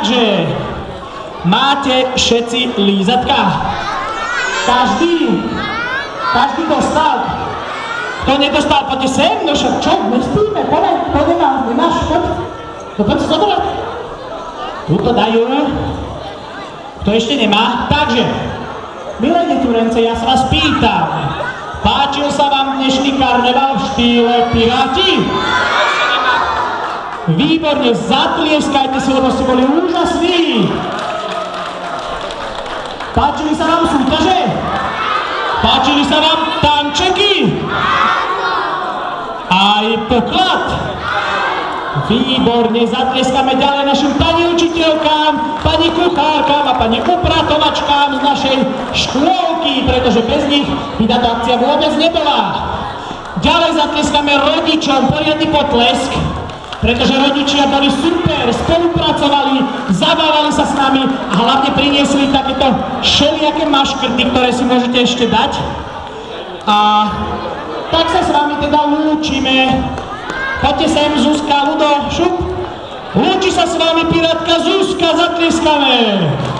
Takže máte všetci lízatka? Každý dostal? Kto nedostal, poďte sem, no však čo, nespíme, poď nemáš, poď sa zobrať. Tuto dajú. Kto ešte nemá? Takže, milé deturence, ja sa vás pýtam, páčil sa vám dnešný karneval v štýle Piráti? Výborne, zatlieskajte si, lebo ste boli úžasní. Páčili sa vám súťaže? Páčili sa vám tančeky? Aj poklad? Výborne, zatlieskame ďalej našim pani učiteľkám, pani kuchárkám a pani upratovačkám z našej škôlky, pretože bez nich by táto akcia vôbec nebola. Ďalej zatlieskame rodičom, poriadny potlesk, pretože rodičia boli super, spolupracovali, zabávali sa s nami a hlavne priniesli takéto všelijaké maškrty, ktoré si môžete ešte dať. A tak sa s vami teda lúčime. Poďte sem, Zuzka, Ludo, šup. Lúči sa s vami pirátka Zuzka, zatlieskame.